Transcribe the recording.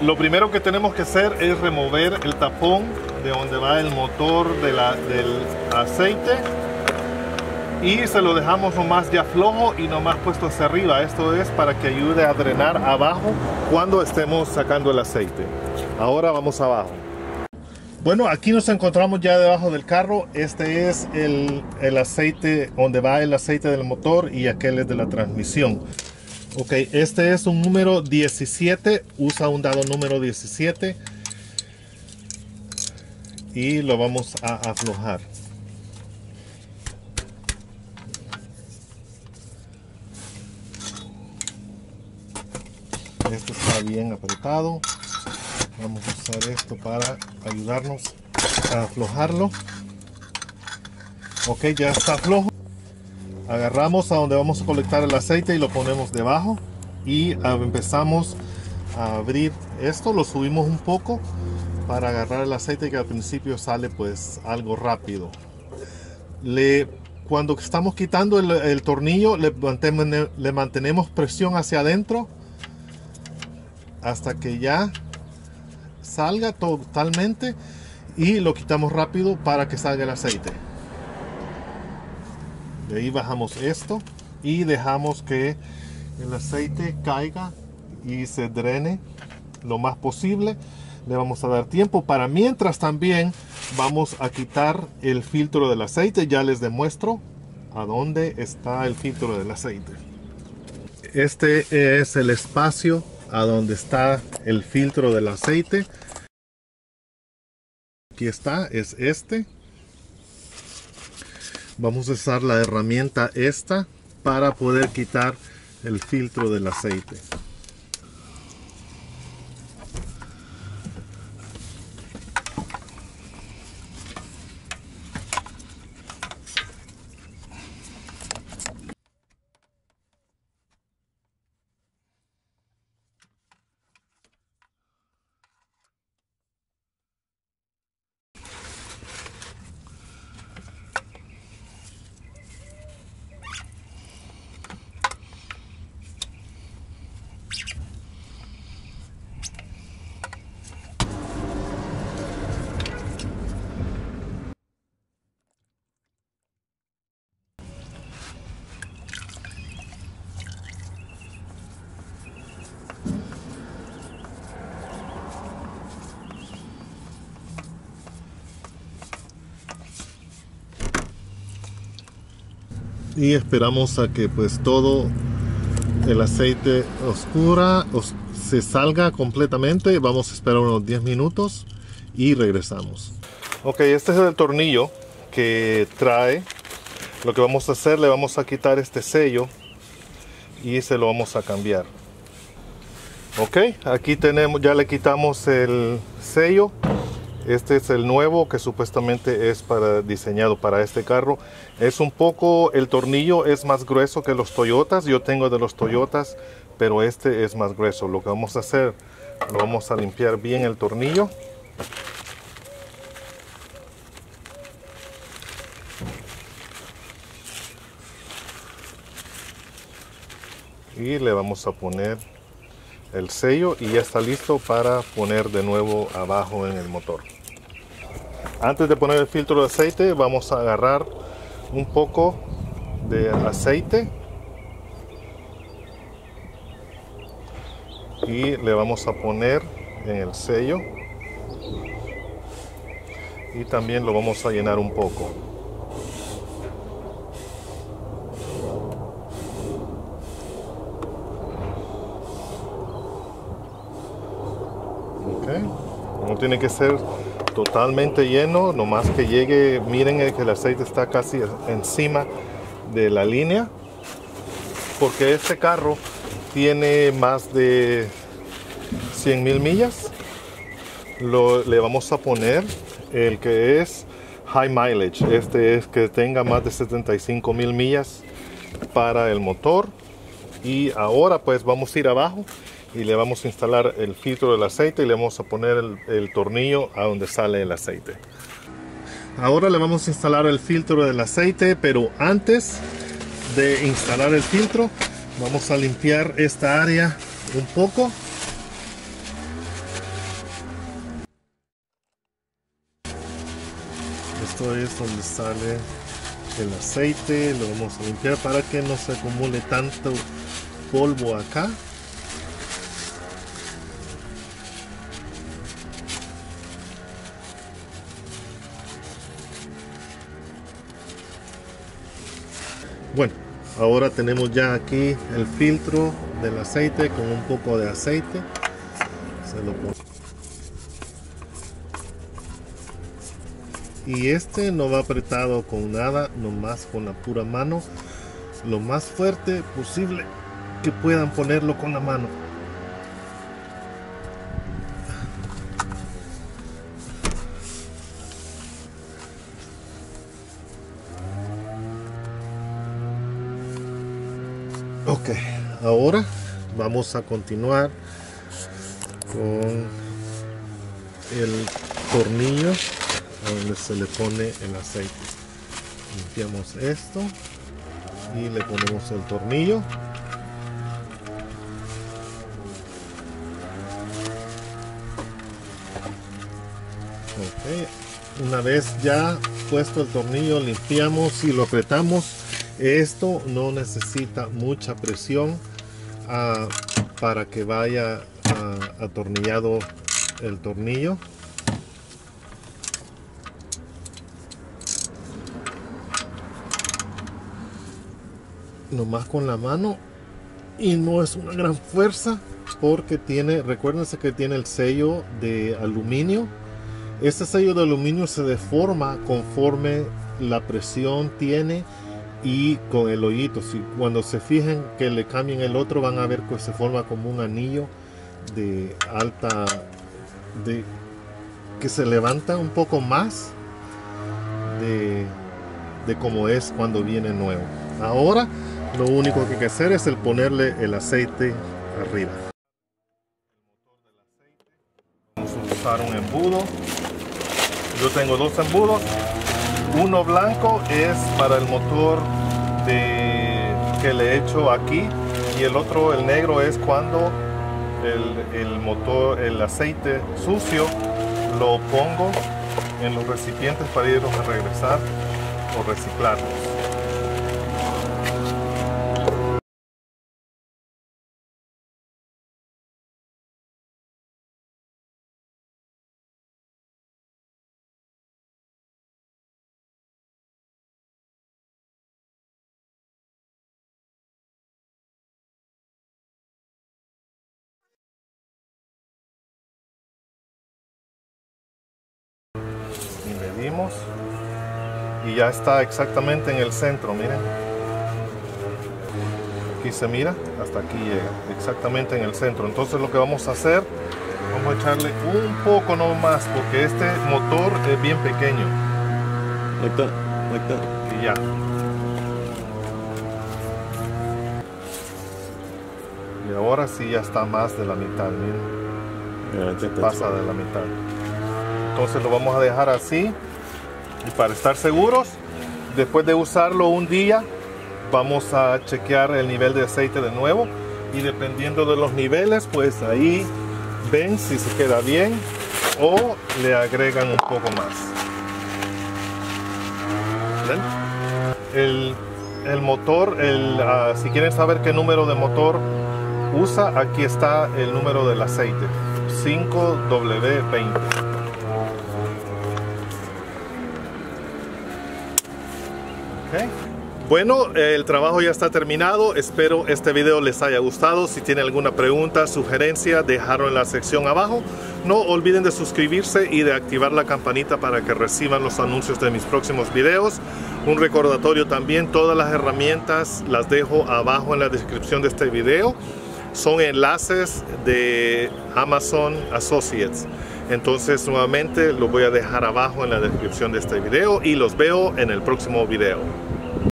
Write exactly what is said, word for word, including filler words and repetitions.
Lo primero que tenemos que hacer es remover el tapón de donde va el motor de la, del aceite, y se lo dejamos nomás ya flojo y nomás puesto hacia arriba. Esto es para que ayude a drenar abajo cuando estemos sacando el aceite. Ahora vamos abajo. Bueno, aquí nos encontramos ya debajo del carro. Este es el, el aceite, donde va el aceite del motor, y aquel es de la transmisión. Ok, este es un número diecisiete, usa un dado número diecisiete y lo vamos a aflojar. Esto está bien apretado. Vamos a usar esto para ayudarnos a aflojarlo. Ok, ya está flojo. Agarramos a donde vamos a colectar el aceite y lo ponemos debajo, y empezamos a abrir esto. Lo subimos un poco para agarrar el aceite, que al principio sale pues algo rápido. Le, cuando estamos quitando el, el tornillo, le mantenemos, le mantenemos presión hacia adentro hasta que ya salga totalmente, y lo quitamos rápido para que salga el aceite. De ahí bajamos esto y dejamos que el aceite caiga y se drene lo más posible. Le vamos a dar tiempo. Para mientras también vamos a quitar el filtro del aceite. Ya les demuestro a dónde está el filtro del aceite. Este es el espacio a donde está el filtro del aceite. Aquí está, es este. Vamos a usar la herramienta esta para poder quitar el filtro del aceite. Y esperamos a que pues todo el aceite oscura os, se salga completamente. Vamos a esperar unos diez minutos y regresamos. Ok, este es el tornillo que trae. Lo que vamos a hacer, le vamos a quitar este sello y se lo vamos a cambiar. Ok, aquí tenemos, ya le quitamos el sello. Este es el nuevo, que supuestamente es para, diseñado para este carro. Es un poco, el tornillo es más grueso que los Toyotas. Yo tengo de los Toyotas, pero este es más grueso. Lo que vamos a hacer, lo vamos a limpiar bien el tornillo. Y le vamos a poner el sello y ya está listo para poner de nuevo abajo en el motor. Antes de poner el filtro de aceite, vamos a agarrar un poco de aceite y le vamos a poner en el sello, y también lo vamos a llenar un poco. No tiene que ser totalmente lleno, nomás que llegue. Miren que el aceite está casi encima de la línea, porque este carro tiene más de cien mil millas. Lo, le vamos a poner el que es high mileage. Este es que tenga más de setenta y cinco mil millas para el motor. Y ahora pues vamos a ir abajo y le vamos a instalar el filtro del aceite y le vamos a poner el, el tornillo a donde sale el aceite. Ahora le vamos a instalar el filtro del aceite, pero antes de instalar el filtro vamos a limpiar esta área un poco. esto es donde sale el aceite. Lo vamos a limpiar para que no se acumule tanto polvo acá. Bueno, ahora tenemos ya aquí el filtro del aceite con un poco de aceite. Se lo pongo. Y este no va apretado con nada, nomás con la pura mano, lo más fuerte posible que puedan ponerlo con la mano. Ok, ahora vamos a continuar con el tornillo donde se le pone el aceite. Limpiamos esto y le ponemos el tornillo. Ok, una vez ya puesto el tornillo, limpiamos y lo apretamos. Esto no necesita mucha presión uh, para que vaya uh, atornillado el tornillo. Nomás con la mano, y no es una gran fuerza porque tiene, recuérdense que tiene el sello de aluminio. Este sello de aluminio se deforma conforme la presión tiene y con el hoyito. Si cuando se fijen que le cambien el otro, van a ver que se forma como un anillo de alta, de que se levanta un poco más de, de como es cuando viene nuevo. Ahora lo único que hay que hacer es el ponerle el aceite arriba. Vamos a usar un embudo. Yo tengo dos embudos. Uno blanco es para el motor de, que le he hecho aquí, y el otro, el negro, es cuando el, el motor, el aceite sucio, lo pongo en los recipientes para irlos a regresar o reciclarlos. Y medimos y ya está exactamente en el centro, miren. Aquí se mira, hasta aquí llega, exactamente en el centro. Entonces lo que vamos a hacer, vamos a echarle un poco no más, porque este motor es bien pequeño. Like that, like that. Y ya. Y ahora sí ya está más de la mitad, miren. Yeah, Pasa de la mitad. Entonces lo vamos a dejar así, y para estar seguros, después de usarlo un día, vamos a chequear el nivel de aceite de nuevo, y dependiendo de los niveles, pues ahí ven si se queda bien o le agregan un poco más. ¿Ven? El, el motor, el, uh, si quieren saber qué número de motor usa, aquí está el número del aceite, cinco W veinte. Okay. Bueno, el trabajo ya está terminado. Espero este video les haya gustado. Si tienen alguna pregunta, sugerencia, dejarlo en la sección abajo. No olviden de suscribirse y de activar la campanita para que reciban los anuncios de mis próximos videos. Un recordatorio también, todas las herramientas las dejo abajo en la descripción de este video. Son enlaces de Amazon Associates. Entonces nuevamente lo voy a dejar abajo en la descripción de este video y los veo en el próximo video.